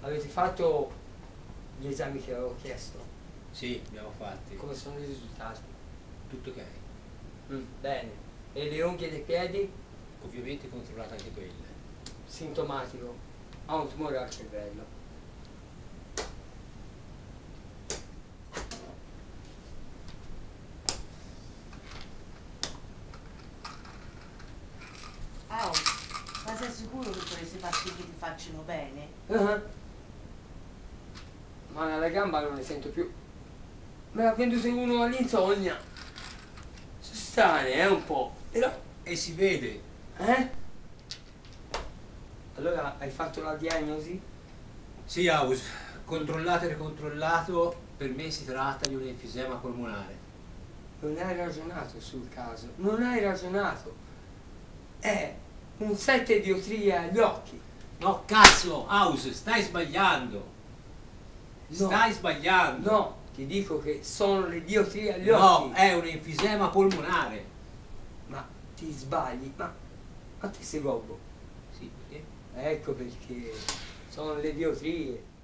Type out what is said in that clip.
Avete fatto gli esami che avevo chiesto? Sì, abbiamo fatti. Come sono i risultati? Tutto ok. Bene. E le unghie dei piedi? Ovviamente controllate anche quelle. Sintomatico. Ha un tumore al cervello. Ah, ma sei sicuro che queste pastiglie ti facciano bene? Ma nella gamba non ne sento più. Me l'ha venduto uno all'insonnia. Sono strane, un po'. Però. E si vede. Allora hai fatto la diagnosi? Sì, Aus, controllato e ricontrollato, per me si tratta di un enfisema polmonare. Non hai ragionato sul caso. Non hai ragionato. È un 7 diotrie agli occhi. No, cazzo, Aus, stai sbagliando. No. Stai sbagliando. No, ti dico che sono le diotrie agli No, occhi. è un enfisema polmonare. Ma ti sbagli. Ma te sei gobbo. Sì, perché? Ecco perché sono le diotrie.